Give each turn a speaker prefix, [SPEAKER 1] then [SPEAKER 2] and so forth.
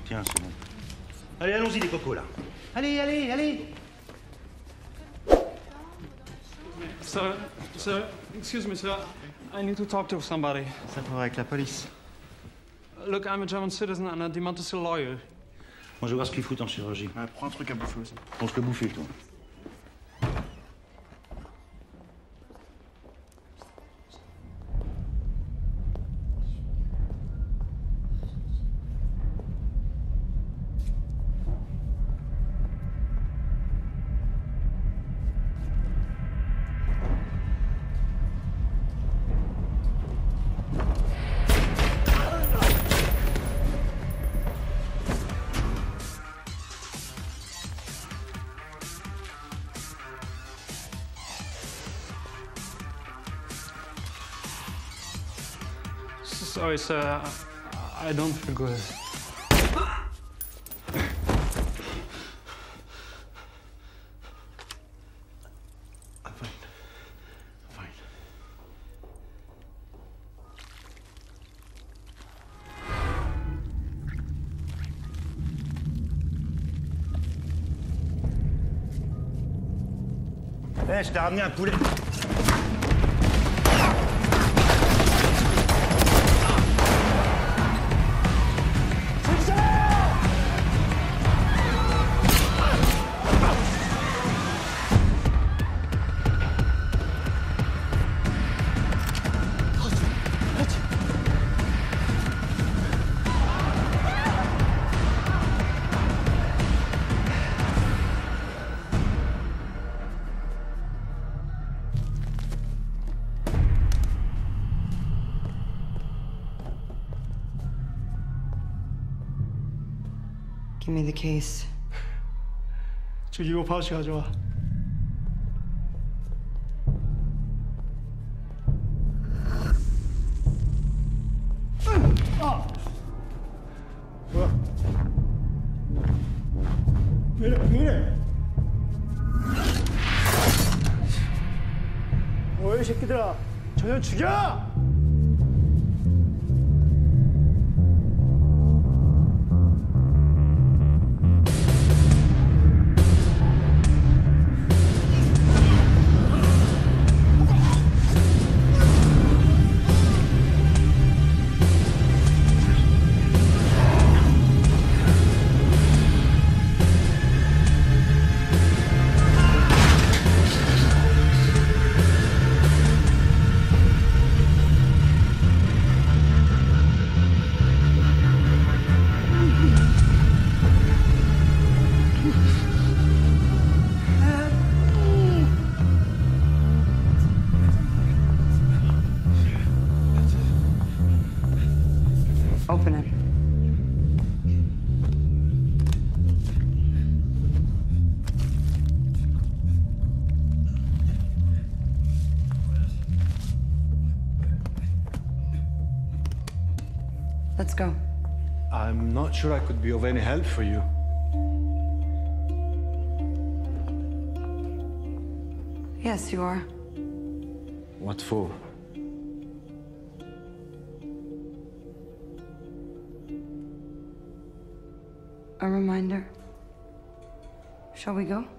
[SPEAKER 1] Tiens, c'est bon. Allez, allons-y, les cocos, là. Allez, allez, allez.
[SPEAKER 2] Sir, excuse me, sir. I need to talk to somebody.
[SPEAKER 1] Ça pourrait avec la police.
[SPEAKER 2] Look, I'm a German citizen and I demand to see a lawyer.
[SPEAKER 1] Moi, je vais voir ce qu'ils foutent en chirurgie.
[SPEAKER 3] Prends un truc à bouffer aussi.
[SPEAKER 1] On se le bouffer, toi.
[SPEAKER 2] Sorry, sir. I don't feel good.
[SPEAKER 1] I'm fine. I'm fine. Eh, je t'ai ramené un poulet.
[SPEAKER 4] Give me the case.
[SPEAKER 3] 주기고 파우치 가져와. 뭐야? 왜 이래? 뭐야, 이 새끼들아. 저년 죽여!
[SPEAKER 4] Open it. Let's go.
[SPEAKER 3] I'm not sure I could be of any help for you.
[SPEAKER 4] Yes, you are.
[SPEAKER 3] What for?
[SPEAKER 4] A reminder. Shall we go?